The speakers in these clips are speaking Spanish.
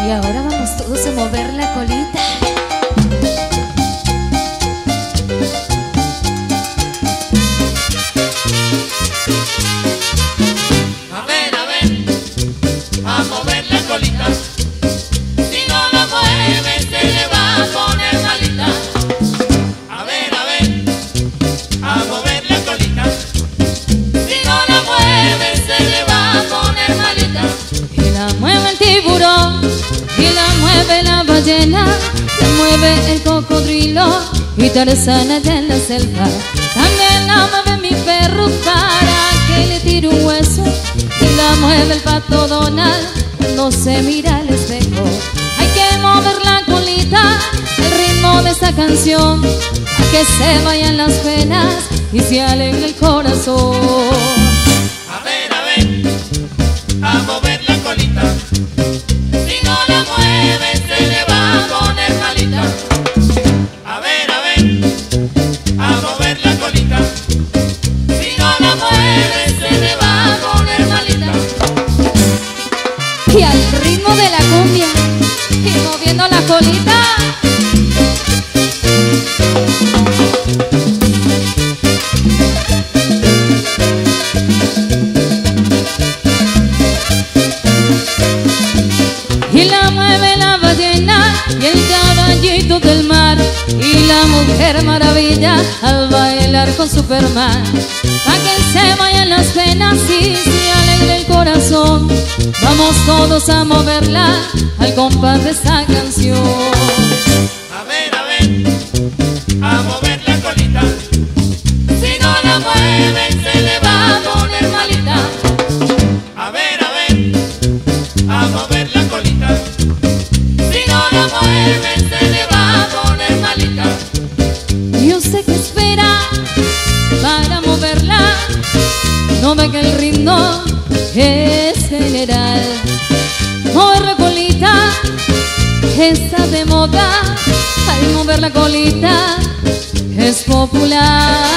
Y ahora vamos todos a mover la colita. A ver, a mover la colita. Si no la mueve se le va a poner malita. A ver, a mover la colita. Si no la mueve se le va a poner malita. Y la mueve el tiburón, y la mueve la ballena, la mueve el cocodrilo y Tarzán allá en la selva. También la mueve mi perro para que le tire un hueso, y la mueve el pato Donald cuando se mira al espejo. Hay que mover la colita, el ritmo de esta canción, a que se vayan las penas y se alegre el corazón. A ver, a mover la colita. Si no la mueve se le va a poner malita. A ver, a mover la colita. Si no la mueve se le va a poner malita. Y al ritmo de la cumbia, y moviendo la colita. Y la mueve la ballena y el caballito del mar, y la mujer maravilla al bailar con Superman. Pa' que se vayan las penas y se alegre el corazón, vamos todos a moverla al compás de esta canción. A ver, a mover la colita. Si no la mueve se le va a poner malita. A ver, a mover la colita. Si no la mueve se le va a poner malita. Y usted que espera para moverla, no ve que el ritmo es general. Mover la colita está de moda, al mover la colita es popular.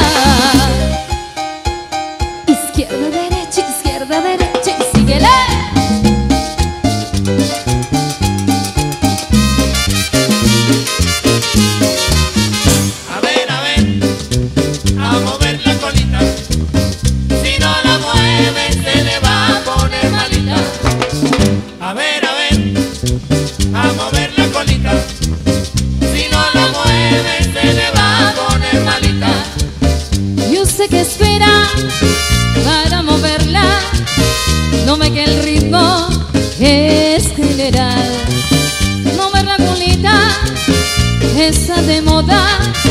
Izquierda, derecha, y síguele. A ver, a mover la colita. Si no la mueve se le va a poner malita. A ver, a mover la colita. Si no la mueve se le va a poner malita. Y usted que espera para moverla, no ve que el ritmo es general. Mover la colita está de moda,